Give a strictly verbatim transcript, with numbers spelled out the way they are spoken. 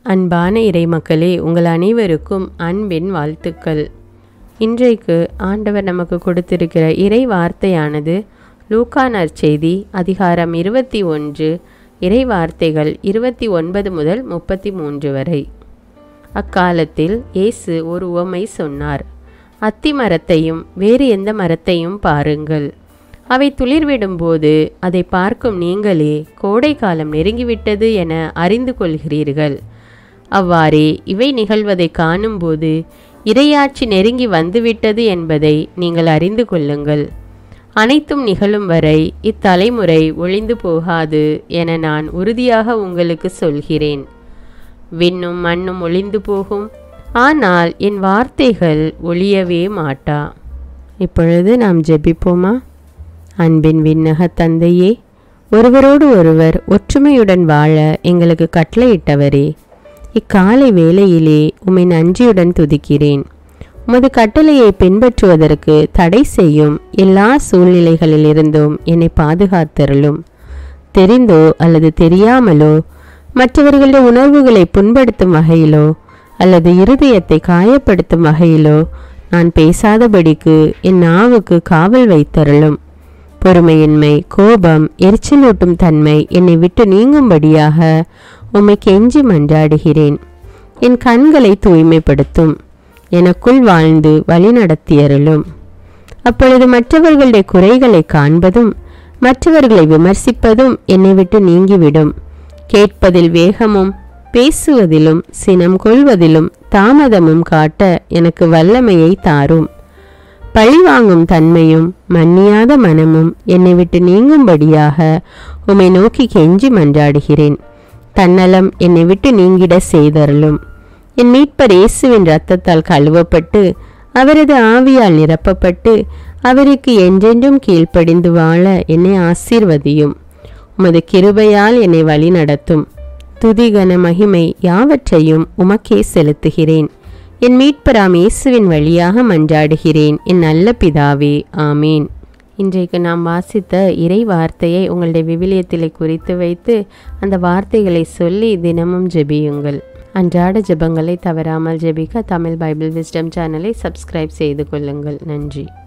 அன்பான இறைமக்களே, உங்கள் அனைவருக்கும் அன்பின் வாழ்த்துக்கள். இன்றைக்கு ஆண்டவர் நமக்கு கொடுத்திருக்கிற இறை வார்த்தையானது லூக்கா நற்செய்தி அதிகாரம் இருபத்தி ஒன்று, இறை வார்த்தைகள் இருபத்தி ஒன்பது முதல் முப்பத்தி மூன்று வரை. அக்காலத்தில் இயேசு ஒரு உவமை சொன்னார். அத்தி மரத்தையும் வேறு எந்த மரத்தையும் பாருங்கள். அவை துளிர்விடும்போது அதை பார்க்கும் நீங்களே கோடை காலம் நெருங்கிவிட்டது என அறிந்து கொள்கிறீர்கள். அவ்வாறே இவை நிகழ்வதை காணும்போது இறையாட்சி நெருங்கி வந்துவிட்டது என்பதை நீங்கள் அறிந்து கொள்ளுங்கள். அனைத்தும் நிகழும் வரை இத்தலைமுறை ஒழிந்து போகாது என நான் உறுதியாக உங்களுக்கு சொல்கிறேன். விண்ணும் மண்ணும் ஒழிந்து போகும், ஆனால் என் வார்த்தைகள் ஒழியவே மாட்டா. இப்பொழுது நாம் ஜெபிப்போமா? அன்பின் விண்ணக தந்தையே, ஒருவரோடு ஒருவர் ஒற்றுமையுடன் வாழ எங்களுக்கு கட்டளையிட்டவரே, இக்காலை வேளையிலே உம்மை நன்றியுடன் துதிக்கிறேன். உமது கட்டளையை பின்பற்றுவதற்கு தடை செய்யும் எல்லா சூழ்நிலைகளிலிருந்தும் என்னை பாதுகாத்தருளும். தெரிந்தோ அல்லது தெரியாமலோ மற்றவர்களுடைய உணர்வுகளை புண்படுத்தும் வகையிலோ அல்லது இருதயத்தை காயப்படுத்தும் வகையிலோ நான் பேசாதபடிக்கு என் நாவுக்கு காவல் வைத்தருளும். பொறுமையின்மை, கோபம், எரிச்சலூட்டும் தன்மை என்னை விட்டு நீங்கும்படியாக உம்மை கெஞ்சி மன்றாடுகிறேன். என் கண்களை தூய்மைப்படுத்தும், எனக்குள் வாழ்ந்து வழி நடத்தியருளும். அப்பொழுது மற்றவர்களுடைய குறைகளை காண்பதும் மற்றவர்களை விமர்சிப்பதும் என்னை விட்டு நீங்கிவிடும். கேட்பதில் வேகமும் பேசுவதிலும் சினம் கொள்வதிலும் தாமதமும் காட்ட எனக்கு வல்லமையை தாரும். பழிவாங்கும் தன்மையும் மன்னியாத மனமும் என்னை விட்டு நீங்கும்படியாக உம்மை நோக்கி கெஞ்சி மன்றாடுகிறேன். தன்னலம் என்னை விட்டு நீங்கிட செய்தருளும். என் மீட்பர் இயேசுவின் இரத்தத்தால் கழுவப்பட்டு அவரது ஆவியால் நிரப்பப்பட்டு அவருக்கு என்றென்றும் கீழ்ப்படிந்து வாழ என்னை ஆசீர்வதியும். உமது கிருபையால் என்னை வழி நடத்தும். துதிகன மகிமை யாவற்றையும் உமக்கே செலுத்துகிறேன். என் மீட்பராம் இயேசுவின் வழியாக மன்றாடுகிறேன் என் நல்ல பிதாவே, ஆமீன். இன்றைக்கு நாம் வாசித்த இறை வார்த்தையை உங்களுடைய விவிலியத்திலே குறித்து வைத்து அந்த வார்த்தைகளை சொல்லி தினமும் ஜெபியுங்கள். அன்றாட ஜெபங்களை தவறாமல் ஜெபிக்க தமிழ் பைபிள் விஸ்டம் சேனலை சப்ஸ்கிரைப் செய்து கொள்ளுங்கள். நன்றி.